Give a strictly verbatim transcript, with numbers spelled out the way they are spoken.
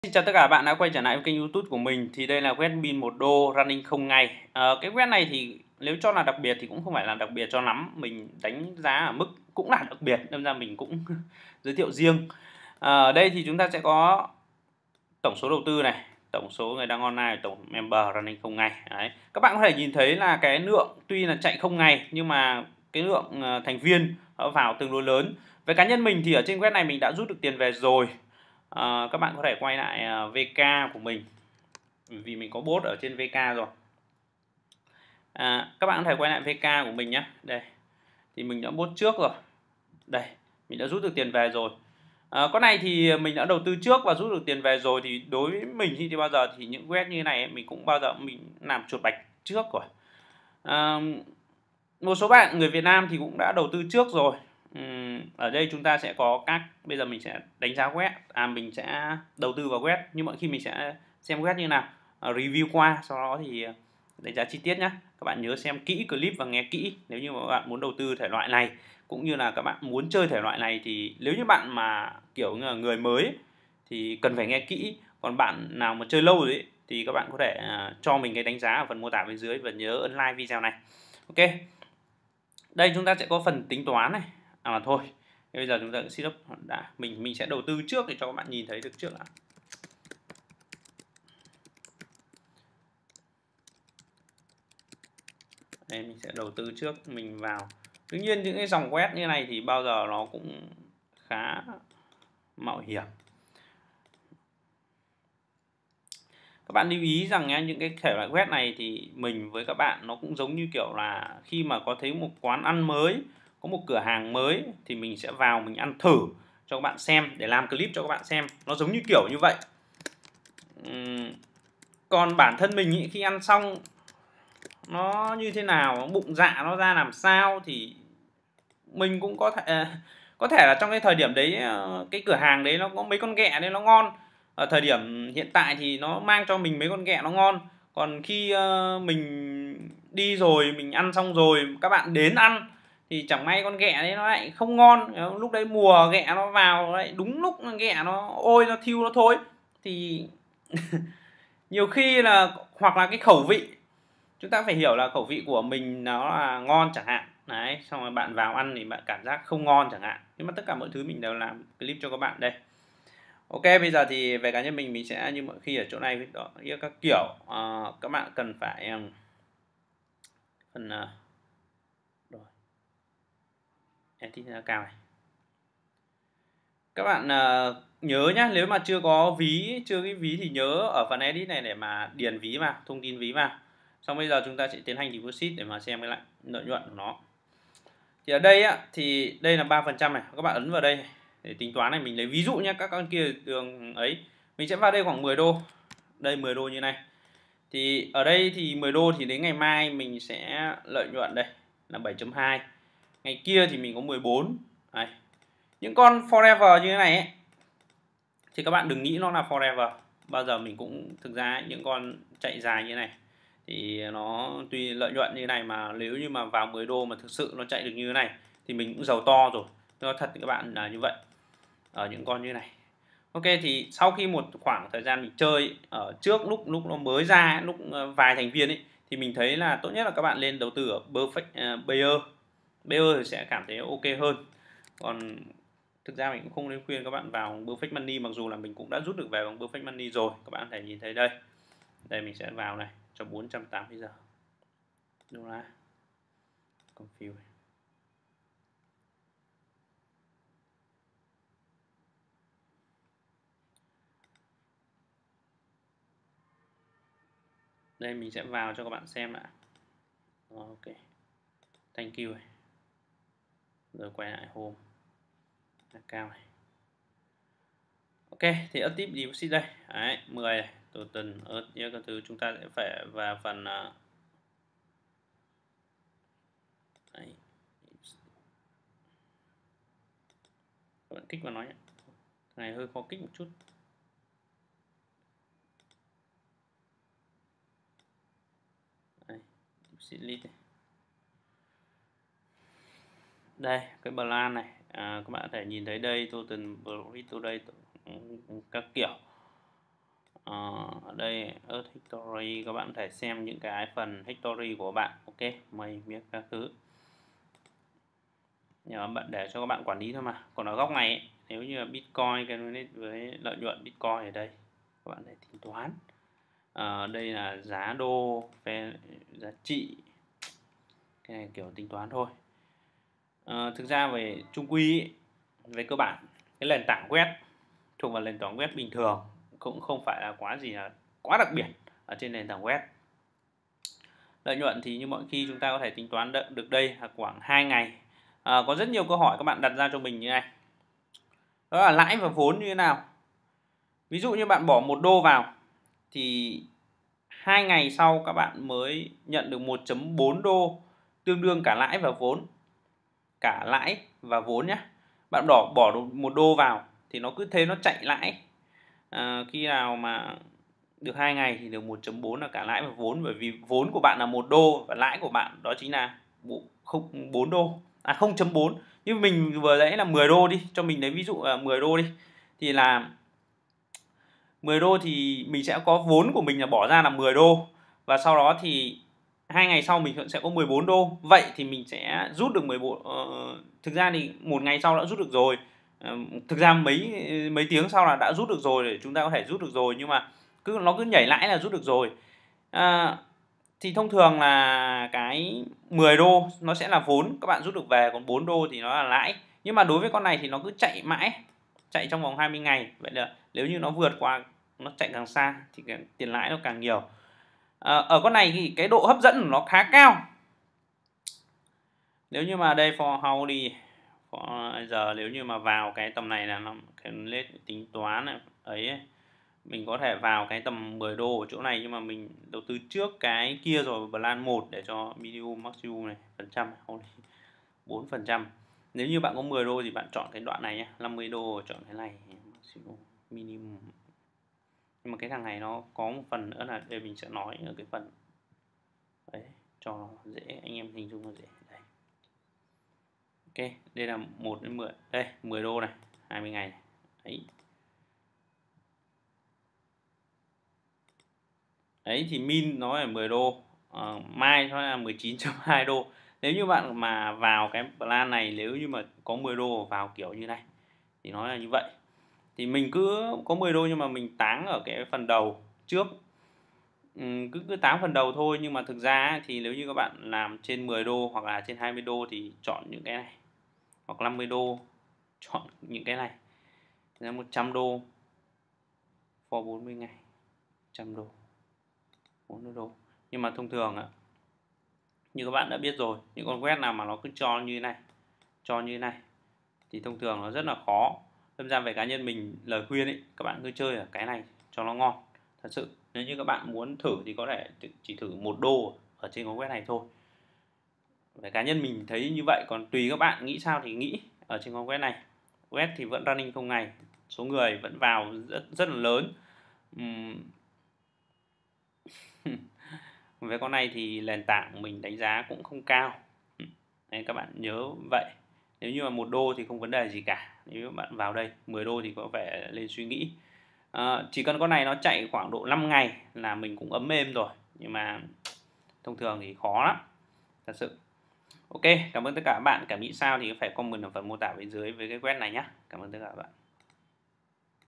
Xin chào tất cả các bạn đã quay trở lại với kênh YouTube của mình. Thì đây là web pin một đô running không ngày. Ờ, cái web này thì nếu cho là đặc biệt thì cũng không phải là đặc biệt cho lắm. Mình đánh giá ở mức cũng là đặc biệt, nên ra mình cũng giới thiệu riêng. Ờ, ở đây thì chúng ta sẽ có tổng số đầu tư này, tổng số người đăng online, tổng member running không ngày. Đấy. Các bạn có thể nhìn thấy là cái lượng tuy là chạy không ngày nhưng mà cái lượng thành viên nó vào tương đối lớn. Với cá nhân mình thì ở trên web này mình đã rút được tiền về rồi. À, các bạn có thể quay lại uh, vê ca của mình vì mình có bot ở trên vê ca rồi. À, các bạn có thể quay lại vê ca của mình nhé. Đây thì mình đã bot trước rồi. Đây mình đã rút được tiền về rồi. À, con này thì mình đã đầu tư trước và rút được tiền về rồi. Thì đối với mình thì bao giờ thì những web như này mình cũng bao giờ mình làm chuột bạch trước rồi. À, một số bạn người Việt Nam thì cũng đã đầu tư trước rồi. Uhm, ở đây chúng ta sẽ có các, bây giờ mình sẽ đánh giá web, à mình sẽ đầu tư vào web, nhưng mà khi mình sẽ xem web như nào, à, review qua, sau đó thì đánh giá chi tiết nhé. Các bạn nhớ xem kỹ clip và nghe kỹ nếu như mà các bạn muốn đầu tư thể loại này, cũng như là các bạn muốn chơi thể loại này. Thì nếu như bạn mà kiểu như là người mới ấy, thì cần phải nghe kỹ, còn bạn nào mà chơi lâu rồi ấy, thì các bạn có thể uh, cho mình cái đánh giá ở phần mô tả bên dưới và nhớ ấn like video này. Ok, đây chúng ta sẽ có phần tính toán này. À mà thôi, bây giờ chúng ta setup đã, mình mình sẽ đầu tư trước để cho các bạn nhìn thấy được trước đã. Đây mình sẽ đầu tư trước, mình vào. Tuy nhiên những cái dòng web như này thì bao giờ nó cũng khá mạo hiểm. Các bạn lưu ý rằng nhé, những cái thể loại web này thì mình với các bạn nó cũng giống như kiểu là khi mà có thấy một quán ăn mới, có một cửa hàng mới thì mình sẽ vào mình ăn thử cho các bạn xem, để làm clip cho các bạn xem. Nó giống như kiểu như vậy. Uhm, còn bản thân mình ý, khi ăn xong nó như thế nào, bụng dạ nó ra làm sao thì mình cũng có thể có thể là trong cái thời điểm đấy cái cửa hàng đấy nó có mấy con ghẹ đấy nó ngon. Ở thời điểm hiện tại thì nó mang cho mình mấy con ghẹ nó ngon. Còn khi uh, mình đi rồi, mình ăn xong rồi, các bạn đến ăn thì chẳng may con ghẹ đấy nó lại không ngon. Lúc đấy mùa ghẹ nó vào đấy, đúng lúc ghẹ nó ôi nó thiêu nó thối thì nhiều khi là, hoặc là cái khẩu vị, chúng ta phải hiểu là khẩu vị của mình nó là ngon chẳng hạn. Đấy, xong rồi bạn vào ăn thì bạn cảm giác không ngon chẳng hạn. Nhưng mà tất cả mọi thứ mình đều làm clip cho các bạn đây. Ok, bây giờ thì về cá nhân mình mình sẽ như mọi khi ở chỗ này đó, các kiểu uh, các bạn cần phải um, phần uh, rồi edit cao này. Các bạn uh, nhớ nhá, nếu mà chưa có ví, chưa cái ví thì nhớ ở phần edit này để mà điền ví vào, thông tin ví vào. Xong bây giờ chúng ta sẽ tiến hành deposit để mà xem cái lại lợi nhuận của nó. Thì ở đây á, thì đây là ba phần trăm này, các bạn ấn vào đây để tính toán này. Mình lấy ví dụ nhé, các con kia đường ấy, mình sẽ vào đây khoảng mười đô, đây mười đô như này. Thì ở đây thì mười đô thì đến ngày mai mình sẽ lợi nhuận đây là bảy chấm hai. Ngày kia thì mình có mười bốn. Đây. Những con forever như thế này ấy, thì các bạn đừng nghĩ nó là forever. Bao giờ mình cũng, thực ra ấy, những con chạy dài như thế này thì nó tuy lợi nhuận như này mà nếu như mà vào mười đô mà thực sự nó chạy được như thế này thì mình cũng giàu to rồi. Nó thật các bạn là như vậy ở những con như này. Ok, thì sau khi một khoảng thời gian mình chơi ở trước lúc lúc nó mới ra, lúc vài thành viên ấy, thì mình thấy là tốt nhất là các bạn lên đầu tư ở Perfect uh, Buyer. Buyer thì sẽ cảm thấy ok hơn. Còn thực ra mình cũng không nên khuyên các bạn vào Perfect Money, mặc dù là mình cũng đã rút được về bằng Perfect Money rồi. Các bạn có thể nhìn thấy đây. Đây mình sẽ vào này cho bốn trăm tám mươi giờ. Đô la. Confuse. Đây mình sẽ vào cho các bạn xem ạ. Ok. Thank you. Rồi quay lại home. Cao này. Ok, thì ớt tiếp deposit đây. Đấy, mười này, total ớt nhớ các thứ chúng ta sẽ phải vào phần uh, đấy. Các bạn kích vào nó nhé. Cái này hơi khó kích một chút. Đây, deposit list này. Đây, cái plan này, à, các bạn có thể nhìn thấy đây, total profit đây các kiểu. đây Earth History, các bạn có thể xem những cái phần history của bạn. Ok, mây miếc các thứ. Nhờ bạn để cho các bạn quản lý thôi mà. Còn ở góc này ấy, nếu như là Bitcoin cái với lợi nhuận Bitcoin ở đây các bạn để tính toán. À, đây là giá đô về giá trị, cái này kiểu tính toán thôi. À, thực ra về chung quy ấy, về cơ bản cái nền tảng web thuộc vào nền tảng web bình thường, cũng không phải là quá gì là quá đặc biệt ở trên nền tảng web. Lợi nhuận thì như mọi khi chúng ta có thể tính toán được đây là khoảng hai ngày. À, có rất nhiều câu hỏi các bạn đặt ra cho mình như này, đó là lãi và vốn như thế nào. Ví dụ như bạn bỏ một đô vào thì hai ngày sau các bạn mới nhận được một phẩy bốn đô, tương đương cả lãi và vốn, cả lãi và vốn nhé. Bạn bỏ bỏ một đô vào thì nó cứ thế nó chạy lãi. À, khi nào mà được hai ngày thì được một phẩy bốn là cả lãi và vốn, bởi vì vốn của bạn là một đô và lãi của bạn đó chính là bốn đô, à không phẩy bốn. Như mình vừa nãy là mười đô đi, cho mình lấy ví dụ là mười đô đi, thì là mười đô thì mình sẽ có vốn của mình là bỏ ra là mười đô, và sau đó thì hai ngày sau mình sẽ có mười bốn đô. Vậy thì mình sẽ rút được mười bốn, uh, thực ra thì một ngày sau đã rút được rồi, uh, thực ra mấy mấy tiếng sau là đã rút được rồi, để chúng ta có thể rút được rồi, nhưng mà cứ nó cứ nhảy lãi là rút được rồi. À, thì thông thường là cái mười đô nó sẽ là vốn các bạn rút được về, còn bốn đô thì nó là lãi. Nhưng mà đối với con này thì nó cứ chạy mãi, chạy trong vòng hai mươi ngày. Vậy là nếu như nó vượt qua, nó chạy càng xa thì cái tiền lãi nó càng nhiều. À, ở con này thì cái độ hấp dẫn của nó khá cao. Nếu như mà đây for how đi for, giờ nếu như mà vào cái tầm này là nó cái lên tính toán này, ấy, ấy mình có thể vào cái tầm mười đô ở chỗ này, nhưng mà mình đầu tư trước cái kia rồi, plan một để cho medium maximum này phần trăm bốn phần trăm. Nếu như bạn có mười đô thì bạn chọn cái đoạn này nhé, năm mươi đô chọn cái này maximum minimum. Nhưng mà cái thằng này nó có một phần nữa là đây, mình sẽ nói ở cái phần đấy cho nó dễ anh em hình dung nó dễ. Đây. Ok, đây là một đến mười, đây mười đô này, hai mươi ngày này. Đấy. Đấy thì min nó là mười đô, à, mai nó là mười chín phẩy hai đô. Nếu như bạn mà vào cái plan này, nếu như mà có mười đô vào kiểu như này thì nó là như vậy. Thì mình cứ có mười đô nhưng mà mình táng ở cái phần đầu trước, ừ, cứ cứ táng phần đầu thôi. Nhưng mà thực ra thì nếu như các bạn làm trên mười đô hoặc là trên hai mươi đô thì chọn những cái này, hoặc năm mươi đô chọn những cái này, là một trăm đô for bốn mươi ngày, một trăm đô, bốn mươi đô. Nhưng mà thông thường ạ, như các bạn đã biết rồi, những con web nào mà nó cứ cho như thế này, cho như thế này thì thông thường nó rất là khó. Đâm ra về cá nhân mình lời khuyên ấy, các bạn cứ chơi ở cái này cho nó ngon. Thật sự nếu như các bạn muốn thử thì có thể chỉ thử một đô ở trên con web này thôi. Về cá nhân mình thấy như vậy, còn tùy các bạn nghĩ sao thì nghĩ. Ở trên con web này, web thì vẫn running không ngày, số người vẫn vào rất rất là lớn. Uhm. Về con này thì nền tảng mình đánh giá cũng không cao. Nên các bạn nhớ vậy. Nếu như mà một đô thì không vấn đề gì cả. Nếu các bạn vào đây mười đô thì có vẻ lên suy nghĩ. À, chỉ cần con này nó chạy khoảng độ năm ngày là mình cũng ấm êm rồi. Nhưng mà thông thường thì khó lắm, thật sự. Ok, cảm ơn tất cả các bạn. Cảm nghĩ sao thì phải comment ở phần mô tả bên dưới với cái web này nhé. Cảm ơn tất cả các bạn.